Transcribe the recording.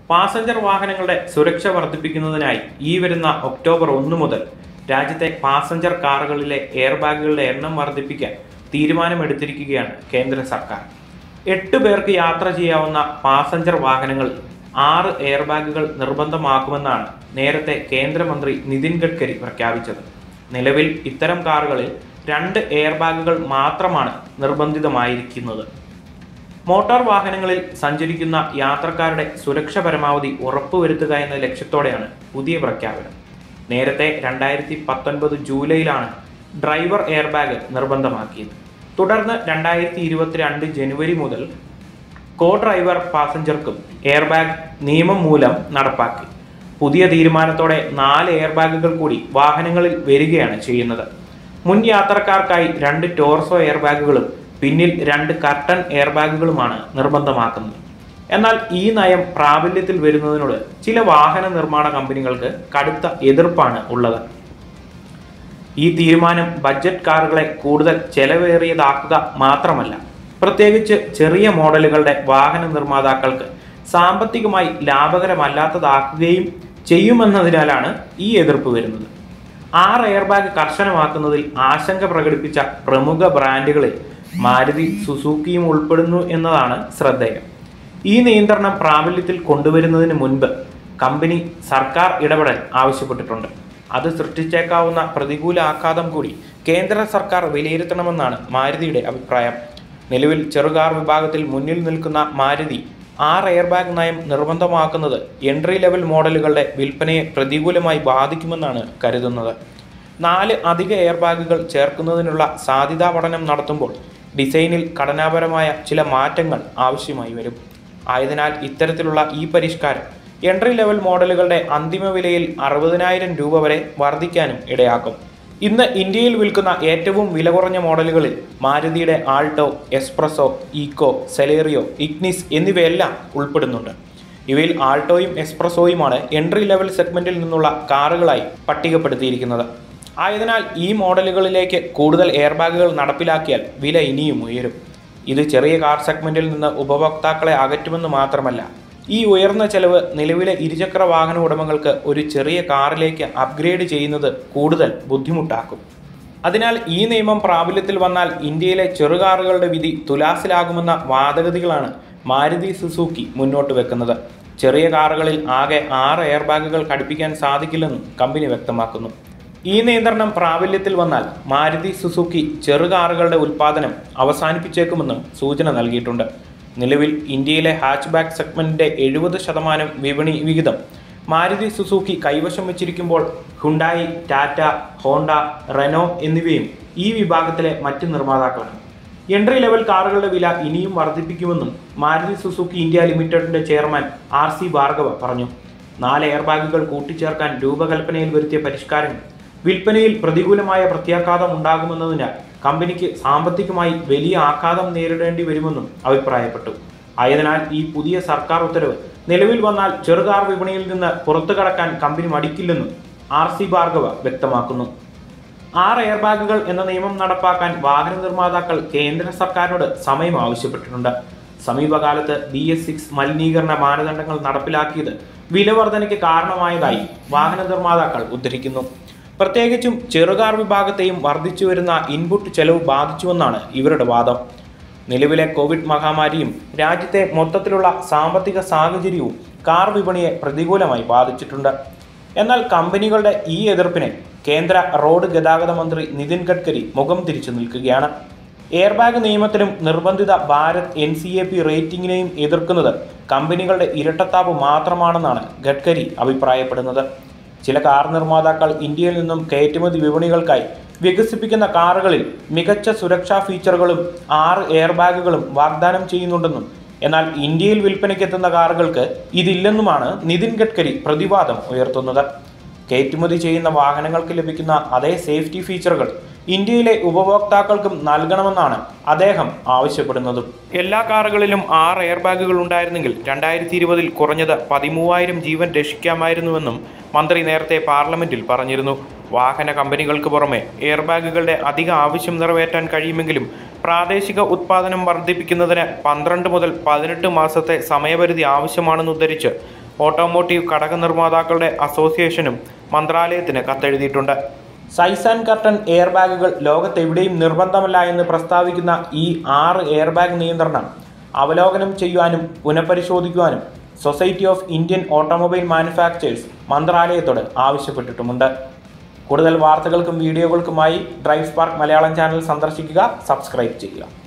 Passenger വാഹനങ്ങളുടെ സുരക്ഷ വർദ്ധിപ്പിക്കുന്നതിനായി ഈ വരുന്ന ഒക്ടോബർ 1 മുതൽ രാജ്യത്തെ പാസഞ്ചർ കാറുകളിലെ എയർ ബാഗുകളുടെ എണ്ണം വർദ്ധിപ്പിക്കാൻ തീരുമാനമെടുത്തിരിക്കുകയാണ് കേന്ദ്ര സർക്കാർ. 8 പേർക്ക് യാത്ര ചെയ്യാവുന്ന പാസഞ്ചർ വാഹനങ്ങളിൽ 6 എയർ ബാഗുകൾ നിർബന്ധമാക്കുമെന്നാണ് നേരത്തെ കേന്ദ്രമന്ത്രി നിതിൻ ഗഡ്കരി പ്രഖ്യാപിച്ചത്. നിലവിൽ ഇത്തരം കാറുകളിൽ 2 എയർ ബാഗുകൾ മാത്രമാണ് നിർബന്ധിതമായിരിക്കുന്നത്. മോട്ടോർ വാഹനങ്ങളിൽ സഞ്ചരിക്കുന്ന യാത്രക്കാരുടെ സുരക്ഷ പരമാവധി ഉറപ്പുവരുത്തുക എന്ന ലക്ഷ്യത്തോടെയാണ് പുതിയ പ്രഖ്യാപനം. നേരത്തെ 2019 ജൂലൈയിലാണ് ഡ്രൈവർ എയർ ബാഗ് നിർബന്ധമാക്കിയത്. തുടർന്ന് 2022 ജനുവരി മുതൽ കോ ഡ്രൈവർ പാസഞ്ചർക്കും എയർ ബാഗ് നിയമം മൂലം നടപ്പാക്കി. പുതിയ തീരുമാനത്തോടെ 4 എയർ ബാഗുകൾ കൂടി വാഹനങ്ങളിൽ വരികയാണ് ചെയ്യുന്നത്. മുൻ യാത്രക്കാർക്കായി 2 ടോർസോ എയർ ബാഗുകളും പിന്നിൽ 2 കർട്ടൻ എയർ ബാഗുകളുമാണ് നിർബന്ധമാക്കുന്നത്. എന്നാൽ ഈ നയം പ്രാബല്യത്തിൽ വരുന്നതിനോട് ചില വാഹന നിർമ്മാണ കമ്പനികൾക്ക് കടുത്ത എതിർപ്പാണ് ഉള്ളത്. ഈ തീരുമാനം ബഡ്ജറ്റ് കാറുകളെ കൂടുതൽ ചെലവേറിയതാക്കുക മാത്രമല്ല, പ്രത്യേകിച്ച് ചെറിയ മോഡലുകളുടെ വാഹന നിർമ്മാതാക്കൾക്ക് സാമ്പത്തികമായി ലാഭകരമല്ലാത്തതാക്കുകയും ചെയ്യുമെന്നതിനാലാണ് ഈ എതിർപ്പ് വരുന്നത്. 6 എയർ ബാഗ് കർശനമാക്കുന്നതിൽ ആശങ്ക പ്രകടിപ്പിച്ച പ്രമുഖ ബ്രാൻഡുകളിൽ മാരുതി സുസുക്കിയും ഉൾപ്പെടുന്നു എന്നതാണ് ശ്രദ്ധേയം. ഈ നിയന്ത്രണം പ്രാബല്യത്തിൽ കൊണ്ടുവരുന്നതിന് മുൻപ് കമ്പനി സർക്കാർ ഇടപെടൽ ആവശ്യപ്പെട്ടിട്ടുണ്ട്. അത് സൃഷ്ടിച്ചേക്കാവുന്ന പ്രതികൂല ആഘാതം കൂടി കേന്ദ്ര സർക്കാർ വിലയിരുത്തണമെന്നാണ് മാരുതിയുടെ അഭിപ്രായം. നിലവിൽ ചെറുകാർ വിഭാഗത്തിൽ മുന്നിൽ നിൽക്കുന്ന മാരുതി 6 എയർ ബാഗ് നയം നിർബന്ധമാക്കുന്നത് എൻട്രി ലെവൽ മോഡലുകളുടെ വിൽപ്പനയെ പ്രതികൂലമായി ബാധിക്കുമെന്നാണ് കരുതുന്നത്. 4 അധിക എയർ ബാഗുകൾ ചേർക്കുന്നതിനുള്ള സാധ്യതാ പഠനം നടത്തുമ്പോൾ ഡിസൈനിൽ ഘടനാപരമായ ചില മാറ്റങ്ങൾ ആവശ്യമായി വരും. ആയതിനാൽ ഇത്തരത്തിലുള്ള ഈ പരിഷ്കാരം എൻട്രി ലെവൽ മോഡലുകളുടെ അന്തിമ വിലയിൽ 60,000 രൂപ വരെ വർദ്ധിക്കാനും ഇടയാക്കും. ഇന്ന് ഇന്ത്യയിൽ വിൽക്കുന്ന ഏറ്റവും വില കുറഞ്ഞ മോഡലുകളിൽ മാരുതിയുടെ Alto, S Presso, Eeco, Celerio, Ignis എന്നിവയെല്ലാം ഉൾപ്പെടുന്നുണ്ട്. ഇവയിൽ ആൾട്ടോയും എക്സ്പ്രസോയുമാണ് എൻട്രി ലെവൽ സെഗ്മെന്റിൽ നിന്നുള്ള കാറുകളായി പട്ടികപ്പെടുത്തിയിരിക്കുന്നത്. ആയതിനാൽ ഈ മോഡലുകളിലേക്ക് കൂടുതൽ എയർ ബാഗുകൾ നടപ്പിലാക്കിയാൽ വില ഇനിയും ഉയരും. ഇത് ചെറിയ കാർ സെഗ്മെന്റിൽ നിന്ന് ഉപഭോക്താക്കളെ അകറ്റുമെന്ന് മാത്രമല്ല, ഈ ഉയർന്ന ചെലവ് നിലവിലെ ഇരുചക്ര വാഹന ഉടമകൾക്ക് ഒരു ചെറിയ കാറിലേക്ക് അപ്ഗ്രേഡ് ചെയ്യുന്നത് കൂടുതൽ ബുദ്ധിമുട്ടാക്കും. അതിനാൽ ഈ നിയമം പ്രാബല്യത്തിൽ വന്നാൽ ഇന്ത്യയിലെ ചെറുകാറുകളുടെ വിധി തുലാസിലാകുമെന്ന വാദഗതികളാണ് മാരുതി സുസുക്കി മുന്നോട്ട് വെക്കുന്നത്. ചെറിയ കാറുകളിൽ ആകെ 6 എയർ ബാഗുകൾ ഘടിപ്പിക്കാൻ സാധിക്കില്ലെന്നും കമ്പനി വ്യക്തമാക്കുന്നു. ഈ നിയന്ത്രണം പ്രാബല്യത്തിൽ വന്നാൽ മാരുതി സുസുക്കി ചെറുകാറുകളുടെ ഉൽപ്പാദനം അവസാനിപ്പിച്ചേക്കുമെന്നും സൂചന നൽകിയിട്ടുണ്ട്. നിലവിൽ ഇന്ത്യയിലെ ഹാച്ച് ബാക്ക് സെഗ്മെന്റിന്റെ 70% വിപണി വിഹിതം മാരുതി സുസുക്കി കൈവശം വെച്ചിരിക്കുമ്പോൾ ഹുണ്ടായി, ടാറ്റ, ഹോണ്ട, റെനോ എന്നിവയും ഈ വിഭാഗത്തിലെ മറ്റ് നിർമ്മാതാക്കളാണ്. എൻട്രി ലെവൽ കാറുകളുടെ വില ഇനിയും വർദ്ധിപ്പിക്കുമെന്നും മാരുതി സുസുക്കി ഇന്ത്യ ലിമിറ്റഡിന്റെ ചെയർമാൻ RC ഭാർഗവ പറഞ്ഞു. 4 എയർ ബാഗുകൾ കൂട്ടിച്ചേർക്കാൻ രൂപകൽപ്പനയിൽ വരുത്തിയ പരിഷ്കാരങ്ങൾ വിൽപ്പനയിൽ പ്രതികൂലമായ പ്രത്യാഘാതം ഉണ്ടാകുമെന്നതിനാൽ കമ്പനിക്ക് സാമ്പത്തികമായി വലിയ ആഘാതം നേരിടേണ്ടി വരുമെന്നും അഭിപ്രായപ്പെട്ടു. ആയതിനാൽ ഈ പുതിയ സർക്കാർ ഉത്തരവ് നിലവിൽ വന്നാൽ ചെറുകാർ വിപണിയിൽ നിന്ന് പുറത്തു കടക്കാൻ കമ്പനി മടിക്കില്ലെന്നും RC ഭാർഗവ വ്യക്തമാക്കുന്നു. 6 എയർ ബാഗുകൾ എന്ന നിയമം നടപ്പാക്കാൻ വാഹന നിർമ്മാതാക്കൾ കേന്ദ്ര സർക്കാരിനോട് സമയം ആവശ്യപ്പെട്ടിട്ടുണ്ട്. സമീപകാലത്ത് BS6 മലിനീകരണ മാനദണ്ഡങ്ങൾ നടപ്പിലാക്കിയത് വിലവർധനയ്ക്ക് കാരണമായതായി വാഹന നിർമ്മാതാക്കൾ ഉദ്ധരിക്കുന്നു. പ്രത്യേകിച്ചും ചെറുകാർ വിഭാഗത്തെയും വർദ്ധിച്ചു വരുന്ന ഇൻപുട്ട് ചെലവ് ബാധിച്ചുവെന്നാണ് ഇവരുടെ വാദം. നിലവിലെ കോവിഡ് മഹാമാരിയും രാജ്യത്തെ മൊത്തത്തിലുള്ള സാമ്പത്തിക സാഹചര്യവും കാർ വിപണിയെ പ്രതികൂലമായി ബാധിച്ചിട്ടുണ്ട്. എന്നാൽ കമ്പനികളുടെ ഈ എതിർപ്പിനെ കേന്ദ്ര റോഡ് ഗതാഗത മന്ത്രി നിതിൻ ഗഡ്കരി മുഖം തിരിച്ചു നിൽക്കുകയാണ്. എയർ ബാഗ് നിയമത്തിനും നിർബന്ധിത ഭാരത് NCAP റേറ്റിംഗിനെയും എതിർക്കുന്നത് കമ്പനികളുടെ ഇരട്ടത്താപ്പ് മാത്രമാണെന്നാണ് ഗഡ്കരി അഭിപ്രായപ്പെടുന്നത്. ചില കാർ നിർമ്മാതാക്കൾ ഇന്ത്യയിൽ നിന്നും കയറ്റുമതി വിപണികൾക്കായി വികസിപ്പിക്കുന്ന കാറുകളിൽ മികച്ച സുരക്ഷാ ഫീച്ചറുകളും 6 എയർ ബാഗുകളും വാഗ്ദാനം ചെയ്യുന്നുണ്ടെന്നും എന്നാൽ ഇന്ത്യയിൽ വിൽപ്പനയ്ക്കെത്തുന്ന കാറുകൾക്ക് ഇതില്ലെന്നുമാണ് നിതിൻ ഗഡ്കരി പ്രതിവാദം ഉയർത്തുന്നത്. കയറ്റുമതി ചെയ്യുന്ന വാഹനങ്ങൾക്ക് ലഭിക്കുന്ന അതേ സേഫ്റ്റി ഫീച്ചറുകൾ ഇന്ത്യയിലെ ഉപഭോക്താക്കൾക്കും നൽകണമെന്നാണ് അദ്ദേഹം ആവശ്യപ്പെടുന്നതും. എല്ലാ കാറുകളിലും 6 എയർ ബാഗുകൾ ഉണ്ടായിരുന്നെങ്കിൽ 2020 കുറഞ്ഞത് 13,000 ജീവൻ രക്ഷിക്കാമായിരുന്നുവെന്നും മന്ത്രി നേരത്തെ പാർലമെന്റിൽ പറഞ്ഞിരുന്നു. വാഹന കമ്പനികൾക്ക് പുറമെ എയർ ബാഗുകളുടെ അധിക ആവശ്യം നിറവേറ്റാൻ കഴിയുമെങ്കിലും പ്രാദേശിക ഉത്പാദനം വർദ്ധിപ്പിക്കുന്നതിന് 12 മുതൽ 18 മാസത്തെ സമയപരിധി ആവശ്യമാണെന്ന് ഉദ്ധരിച്ച് ഓട്ടോമോട്ടീവ് ഘടക നിർമ്മാതാക്കളുടെ അസോസിയേഷനും മന്ത്രാലയത്തിന് കത്തെഴുതിയിട്ടുണ്ട്. സൈസ് ആൻഡ് കർട്ടൻ എയർ ബാഗുകൾ ലോകത്തെവിടെയും നിർബന്ധമല്ല എന്ന് പ്രസ്താവിക്കുന്ന ഈ 6 എയർ ബാഗ് നിയന്ത്രണം അവലോകനം ചെയ്യുവാനും പുനഃപരിശോധിക്കുവാനും society of Indian automobile manufacturers മന്ത്രാലയത്തോട് ആവശ്യപ്പെട്ടിട്ടുമുണ്ട്. കൂടുതൽ വാർത്തകൾക്കും വീഡിയോകൾക്കുമായി ഡ്രൈവ് സ്പാർക്ക് മലയാളം ചാനൽ സന്ദർശിക്കുക, സബ്സ്ക്രൈബ് ചെയ്യുക.